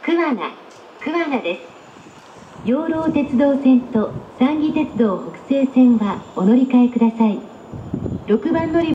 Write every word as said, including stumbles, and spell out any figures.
桑名、桑名です。養老鉄道線と山義鉄道北西線はお乗り換えください。ろくばん乗り